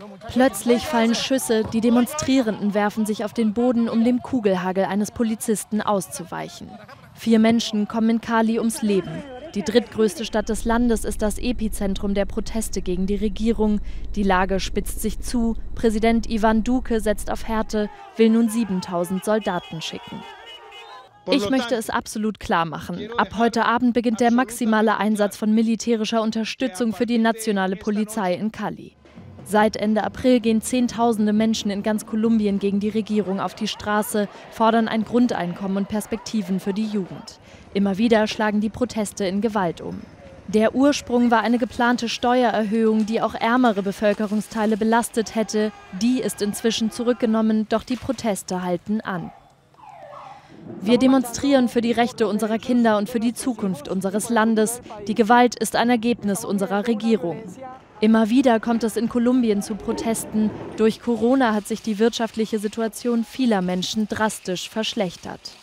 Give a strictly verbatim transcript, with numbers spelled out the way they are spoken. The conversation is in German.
Plötzlich fallen Schüsse, die Demonstrierenden werfen sich auf den Boden, um dem Kugelhagel eines Polizisten auszuweichen. Vier Menschen kommen in Cali ums Leben. Die drittgrößte Stadt des Landes ist das Epizentrum der Proteste gegen die Regierung. Die Lage spitzt sich zu. Präsident Iván Duque setzt auf Härte, will nun siebentausend Soldaten schicken. Ich möchte es absolut klar machen. Ab heute Abend beginnt der maximale Einsatz von militärischer Unterstützung für die nationale Polizei in Cali. Seit Ende April gehen Zehntausende Menschen in ganz Kolumbien gegen die Regierung auf die Straße, fordern ein Grundeinkommen und Perspektiven für die Jugend. Immer wieder schlagen die Proteste in Gewalt um. Der Ursprung war eine geplante Steuererhöhung, die auch ärmere Bevölkerungsteile belastet hätte. Die ist inzwischen zurückgenommen, doch die Proteste halten an. Wir demonstrieren für die Rechte unserer Kinder und für die Zukunft unseres Landes. Die Gewalt ist ein Ergebnis unserer Regierung. Immer wieder kommt es in Kolumbien zu Protesten. Durch Corona hat sich die wirtschaftliche Situation vieler Menschen drastisch verschlechtert.